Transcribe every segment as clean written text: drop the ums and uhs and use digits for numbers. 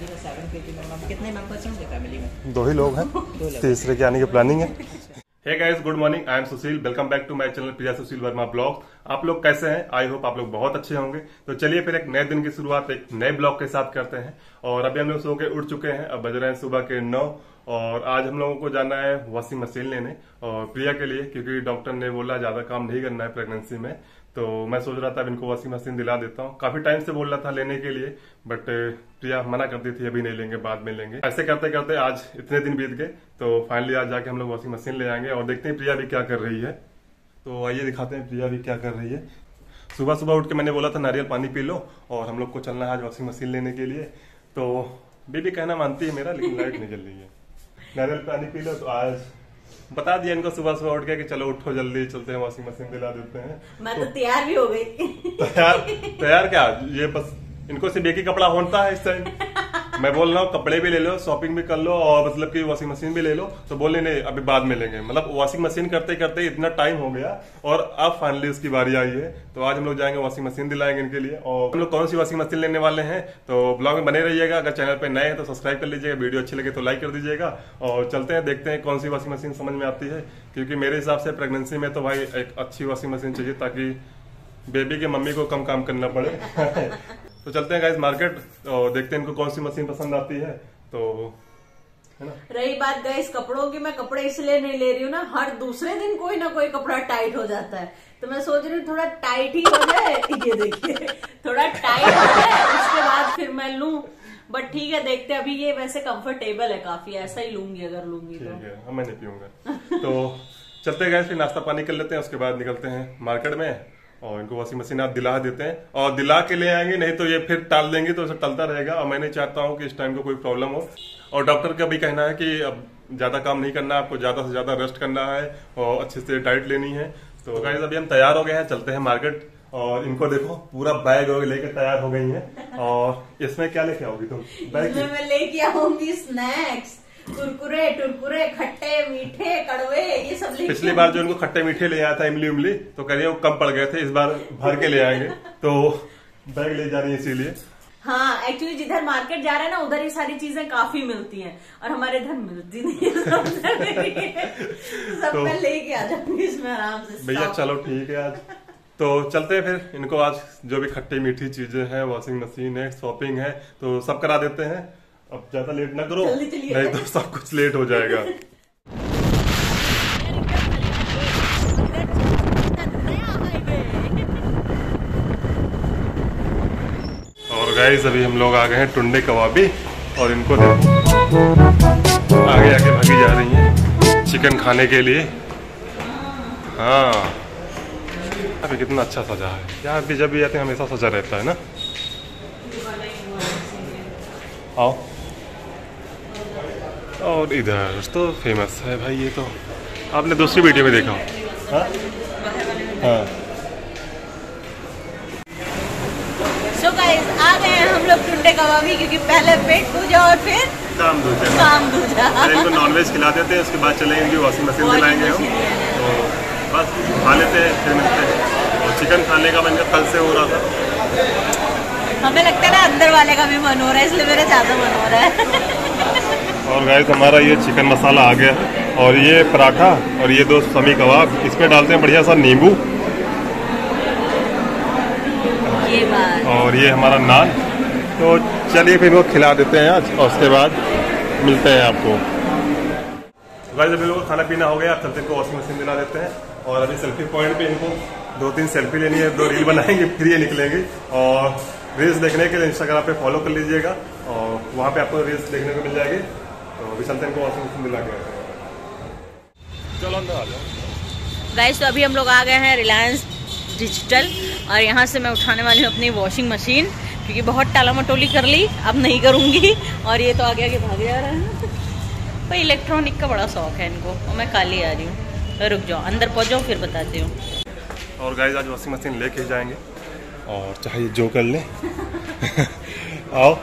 7 kg में हम कितने मेंबर्स हैं फैमिली में? 2 ही लोग हैं। तीसरे के आने की प्लानिंग है। Hey guys, good morning. I am Sushil. Welcome back to my channel Priya Sushil Verma vlog. आप लोग कैसे हैं? आई होप आप लोग बहुत अच्छे होंगे। तो चलिए फिर एक नए दिन की शुरुआत एक नए ब्लॉग के साथ करते हैं। और अभी हम लोग सो के उठ चुके हैं। अब बज रहे हैं सुबह के 9 और आज हम लोगों को जाना है वॉशिंग मशीन लेने और प्रिया के लिए, क्योंकि डॉक्टर ने बोला ज्यादा काम नहीं करना है प्रेगनेंसी में। तो मैं सोच रहा था अब इनको वॉशिंग मशीन दिला देता हूँ। काफी टाइम से बोल रहा था लेने के लिए, बट प्रिया मना करती थी अभी नहीं लेंगे, बाद में लेंगे। ऐसे करते करते आज इतने दिन बीत गए, तो फाइनली आज जाके हम लोग वॉशिंग मशीन ले आएंगे और देखते हैं प्रिया भी क्या कर रही है। तो आइए दिखाते हैं प्रिया भी क्या कर रही है। सुबह सुबह उठ के मैंने बोला था नारियल पानी पी लो और हम लोग को चलना है आज वॉशिंग मशीन लेने के लिए। तो बेबी कहना मानती है मेरा, लेकिन लाइट नहीं जल रही है। नारियल पानी पी लो। तो आज बता दिया इनको सुबह सुबह उठ के कि चलो उठो जल्दी चलते हैं वॉशिंग मशीन दिला देते हैं। मैं तो तैयार भी हो गई। तैयार क्या, ये बस इनको सिर्फ एक ही कपड़ा होता है इस टाइम। मैं बोल रहा हूँ कपड़े भी ले लो, शॉपिंग भी कर लो और मतलब कि वॉशिंग मशीन भी ले लो। तो बोले नहीं अभी बाद में लेंगे। मतलब वॉशिंग मशीन करते करते इतना टाइम हो गया और अब फाइनली उसकी बारी आई है। तो आज हम लोग जाएंगे वॉशिंग मशीन दिलाएंगे इनके लिए। और हम लोग कौन सी वॉशिंग मशीन लेने वाले हैं तो ब्लॉग में बने रहिएगा। अगर चैनल पे नए हैं तो सब्सक्राइब कर लीजिएगा, वीडियो अच्छी लगे तो लाइक कर दीजिएगा। और चलते हैं देखते हैं कौन सी वॉशिंग मशीन समझ में आती है, क्योंकि मेरे हिसाब से प्रेगनेंसी में तो भाई एक अच्छी वॉशिंग मशीन चाहिए ताकि बेबी के मम्मी को कम काम करना पड़े। तो चलते हैं गाइस मार्केट और देखते हैं इनको कौन सी मशीन पसंद आती है। तो है ना। रही बात गाइस कपड़ों की, मैं कपड़े इसलिए नहीं ले रही हूँ ना, हर दूसरे दिन कोई ना कोई कपड़ा टाइट हो जाता है। तो मैं सोच रही हूँ थोड़ा टाइट ही हो जाए। ये देखिए थोड़ा टाइट हो जाए उसके बाद फिर मैं लूं। बट ठीक है देखते हैं। अभी ये वैसे कंफर्टेबल है काफी, ऐसा ही लूंगी अगर लूंगी तो। ठीक है, मैं नहीं पीऊंगा। तो चलते हैं फिर नाश्ता पानी कर लेते हैं, उसके बाद निकलते हैं मार्केट में और इनको वॉशिंग मशीन आप दिला देते हैं और दिला के ले आएंगे, नहीं तो ये फिर टाल देंगे तो टलता रहेगा। और मैं नहीं चाहता हूँ कि इस टाइम को कोई प्रॉब्लम हो। और डॉक्टर का भी कहना है कि अब ज्यादा काम नहीं करना है, आपको ज्यादा से ज्यादा रेस्ट करना है और अच्छे से डाइट लेनी है। तो गाइस अभी हम तैयार हो गए हैं, चलते हैं मार्केट। और इनको देखो पूरा बैग लेकर तैयार हो गई हैं। और इसमें क्या लेके आओगी तुम? बैग में मैं लेके आऊंगी स्नैक्स, कुरकुरे टुरकुरे, खट्टे मीठे कड़वे, ये सब ले। पिछली बार जो इनको खट्टे मीठे ले आया था इमली उमली, तो कह रही है वो कम पड़ गए थे, इस बार भर के ले आएंगे। तो बैग ले जा रही है इसीलिए। हाँ एक्चुअली जिधर मार्केट जा रहे हैं ना उधर ये सारी चीजें काफी मिलती हैं और हमारे इधर मिलती नहीं है। सब मैं लेके आ जाऊंगी इसमें आराम से। भैया चलो ठीक है आज तो चलते हैं फिर। इनको आज जो भी खट्टी मीठी चीजें हैं, वॉशिंग मशीन है, शॉपिंग है, तो सब करा देते हैं। अब ज्यादा लेट ना करो, नहीं तो सब कुछ लेट हो जाएगा। और गाइस अभी हम लोग आ गए हैं टुंडे कबाबी और इनको देखो आगे आगे भागी जा रही हैं चिकन खाने के लिए। हाँ अभी कितना अच्छा सजा है यार, अभी जब भी आते हैं हमेशा सजा रहता है ना। आओ। और इधर तो फेमस है भाई, ये तो आपने दूसरी वीडियो में देखा। हाँ हाँ। So guys, आ गए हैं हम लोग टुंडे कबाबी, क्योंकि पहले पेट पूजा और फिर काम दूजा। काम दूजा। इनको नॉनवेज खिला देते हैं, उसके बाद चलेंगे इनकी वॉशिंग मशीन दिलाएंगे हम। तो बस खा लेते हैं फिर मिलते हैं। और चिकन खाने का मन कल से हो रहा था। हमें लगता है ना अंदर वाले का भी मन हो रहा है, इसलिए मेरा ज्यादा मन हो रहा है। और गाइस हमारा ये चिकन मसाला आ गया है और ये पराठा और ये 2 समी कबाब, इसमें डालते हैं बढ़िया सा नींबू। ये बात। और ये हमारा नान। तो चलिए फिर वो खिला देते हैं आज और उसके बाद मिलते हैं आपको। गाइस अभी लोगों को खाना पीना हो गया, चलते इनको वॉशिंग मशीन दिला देते हैं। और अभी सेल्फी पॉइंट पे इनको 2-3 सेल्फी लेनी है, 2 रील बनाएंगे फिर ये निकलेंगे। और रील्स देखने के लिए इंस्टाग्राम पे फॉलो कर लीजिएगा और वहाँ पे आपको रील्स देखने को मिल जाएगी। तो अभी चलते हैं इनको वॉशिंग मशीन दिला के। चलो अंदर आ जाओ। गाइस तो अभी हम लोग आ गए हैं रिलायंस डिजिटल और यहाँ से मैं उठाने वाली हूँ अपनी वॉशिंग मशीन, क्योंकि बहुत टाला मटोली कर ली, अब नहीं करूँगी। और ये तो आगे आगे भाग जा रहा है। भाई इलेक्ट्रॉनिक का बड़ा शौक है इनको और मैं कल ही आ रही हूँ। तो रुक जाओ, अंदर पहुँच जाओ फिर बताती हूँ। और गाइस आज वॉशिंग मशीन लेके ही जाएंगे और चाहे जो कर ले। आओ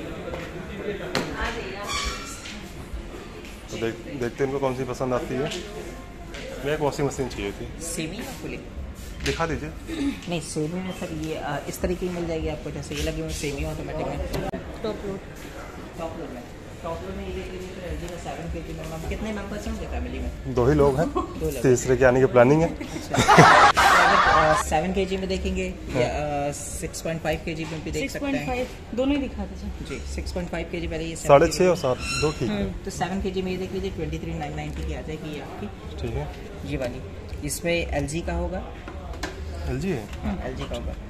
तो देखते हैं इनको कौन सी पसंद आती है। मैं एक वॉशिंग मशीन चाहिए थी। सेमी या फुली? दिखा दीजिए। नहीं सेमी में सर ये इस तरीके की मिल जाएगी आपको, जैसे ये लगी हुई सेमी ऑटोमेटिक में। टॉप लोड टॉप फ्लोर में ये देख लीजिए फिर LG का 7 kg में। हम कितने मेंबर्स होंगे फैमिली में? 2 ही लोग हैं, तीसरे के आने की प्लानिंग है। अगर 7 kg में देखेंगे या 6.5 kg में भी देख सकते हैं। 6.5 दोनों ही दिखा दीजिए जी 6.5 kg पहले ये 6.5 और 7 2 ठीक है। तो 7 kg में ये देख लीजिए 23,990 की आ जाएगी ये आपकी। ठीक है, ये वाली इसमें LG का होगा। LG है, हाँ LG का होगा।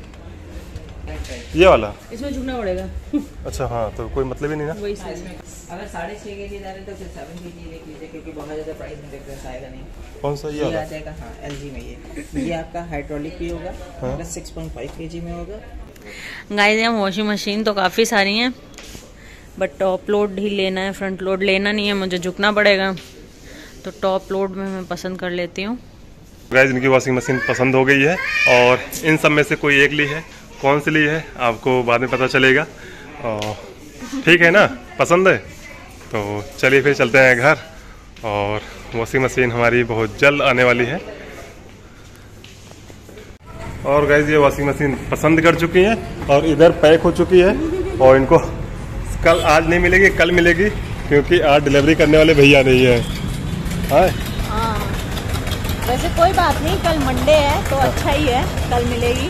ये वाला। इसमें झुकना पड़ेगा। अच्छा हाँ, तो कोई मतलब ही नहीं ना। वही सही है। अगर 6.5 kg जा रहे तो फिर 7 kg देख लीजिए क्योंकि बहुत ज़्यादा प्राइस में डिफरेंस आएगा नहीं। कौन सा? ये ये वाला आ जाएगा हाँ LG में। ये आपका हाइड्रोलिक भी होगा, हाँ। 6.5 kg में होगा। गाइस यहाँ वॉशिंग मशीन तो काफ़ी सारी हैं, बट टॉप लोड ही लेना है, फ्रंट लोड लेना नहीं है, मुझे झुकना पड़ेगा, तो टॉप लोड में मैं पसंद कर लेती हूँ। गाइस इनकी वॉशिंग मशीन पसंद हो गई है और इन सब में से कोई एक ली है। कौन सी ली है आपको बाद में पता चलेगा। ठीक है ना, पसंद है तो चलिए फिर चलते हैं घर। और वॉशिंग मशीन हमारी बहुत जल्द आने वाली है। और गाइस ये वॉशिंग मशीन पसंद कर चुकी है और इधर पैक हो चुकी है और इनको कल आज नहीं मिलेगी, कल मिलेगी क्योंकि आज डिलीवरी करने वाले भैया नहीं है। हाँ वैसे कोई बात नहीं, कल मंडे है तो अच्छा ही है, कल मिलेगी।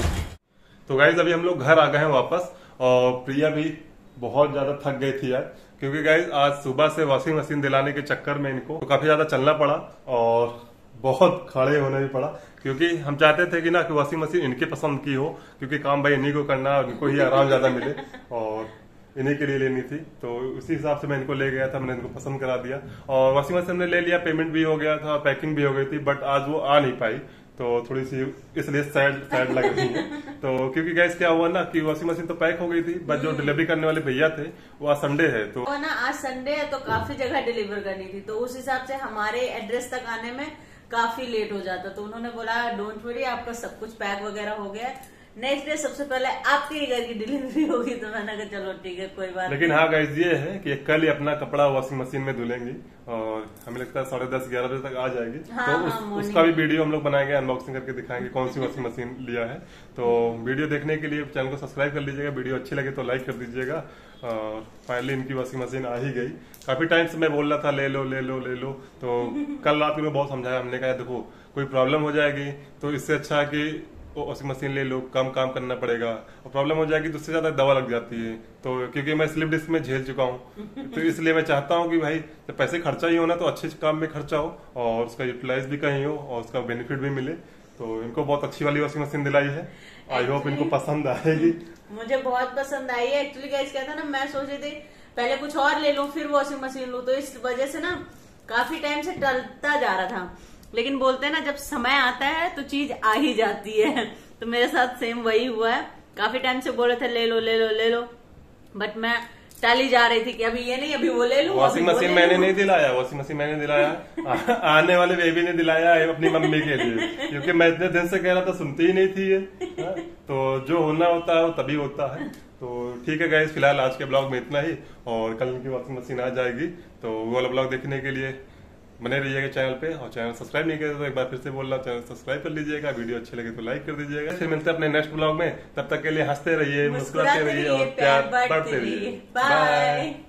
तो गाइज अभी हम लोग घर आ गए हैं वापस और प्रिया भी बहुत ज्यादा थक गई थी यार, क्योंकि गाइज आज सुबह से वॉशिंग मशीन दिलाने के चक्कर में इनको तो काफी ज्यादा चलना पड़ा और बहुत खड़े होने भी पड़ा, क्योंकि हम चाहते थे कि ना कि वॉशिंग मशीन इनके पसंद की हो, क्योंकि काम भाई इन्हीं को करना और इनको ही आराम ज्यादा मिले और इन्हीं के लिए लेनी थी। तो उसी हिसाब से मैं इनको ले गया था, मैंने इनको पसंद करा दिया और वॉशिंग मशीन हमने ले लिया, पेमेंट भी हो गया था, पैकिंग भी हो गई थी, बट आज वो आ नहीं पाई तो थोड़ी सी इसलिए सैड लग रही है। तो क्योंकि गैस क्या हुआ ना कि वॉशिंग मशीन तो पैक हो गई थी, बट जो डिलीवरी करने वाले भैया थे वो आज संडे है तो ना आज संडे है तो काफी जगह डिलीवर करनी थी, तो उस हिसाब से हमारे एड्रेस तक आने में काफी लेट हो जाता, तो उन्होंने बोला डोंट वरी आपका सब कुछ पैक वगैरह हो गया है, नेक्स्ट डे सबसे पहले आपके ही घर की डिलीवरी होगी। तो मैंने कहा चलो ठीक है कोई बात। लेकिन हाँ गाइस ये है कि कल ही अपना कपड़ा वॉशिंग मशीन में धुलेंगी और हमें लगता है 10:30-11 बजे तक आ जाएगी। हाँ, तो उसका भी वीडियो हम लोग बनाएंगे, अनबॉक्सिंग करके दिखाएंगे कौन सी वॉशिंग मशीन लिया है। तो वीडियो देखने के लिए चैनल को सब्सक्राइब कर लीजिएगा, वीडियो अच्छी लगे तो लाइक कर दीजिएगा। और फाइनली इनकी वॉशिंग मशीन आ ही गई। काफी टाइम से मैं बोल रहा था ले लो ले लो ले लो, तो कल रात में बहुत समझाया, हमने कहा देखो कोई प्रॉब्लम हो जाएगी तो इससे अच्छा कि वॉशिंग मशीन ले लो, कम काम करना पड़ेगा और प्रॉब्लम हो जाएगी तो उससे ज्यादा दवा लग जाती है। तो क्योंकि मैं स्लिप डिस्क में झेल चुका हूँ तो इसलिए मैं चाहता हूँ कि भाई जब पैसे खर्चा ही होना तो अच्छे काम में खर्चा हो और उसका यूटिलाइज भी कहीं हो और उसका बेनिफिट भी मिले। तो इनको बहुत अच्छी वाली वॉशिंग मशीन दिलाई है, आई होप इनको पसंद आएगी। मुझे बहुत पसंद आई है एक्चुअली। गाइस क्या था ना, मैं सोच रही थी पहले कुछ और ले लूं फिर वॉशिंग मशीन लूं, तो इस वजह से ना काफी टाइम से टलता जा रहा था, लेकिन बोलते हैं ना जब समय आता है तो चीज आ ही जाती है। तो मेरे साथ सेम वही हुआ है, काफी टाइम से बोल रहे थे ले लो ले लो ले लो, बट मैं टाली जा रही थी कि अभी ये नहीं अभी वो ले लूं। वॉशिंग मशीन मैंने नहीं दिलाया, वॉशिंग मशीन मैंने दिलाया आने वाले बेबी ने दिलाया है अपनी मम्मी के लिए, क्योंकि मैं इतने दिन से कह रहा था सुनती ही नहीं थी ये। तो जो होना होता है वो तभी होता है। तो ठीक है गाइस, फिलहाल आज के ब्लॉग में इतना ही और कल इनकी वॉशिंग मशीन आ जाएगी, तो वो वाला ब्लॉग देखने के लिए बने रहिएगा चैनल पे। और चैनल सब्सक्राइब नहीं करे तो एक बार फिर से बोल रहा हूँ, चैनल सब्सक्राइब कर लीजिएगा, वीडियो अच्छे लगे तो लाइक कर दीजिएगा। फिर मिलते हैं अपने नेक्स्ट ब्लॉग में, तब तक के लिए हंसते रहिए, मुस्कुराते रहिए और प्यार बांटते रहिए। बाय।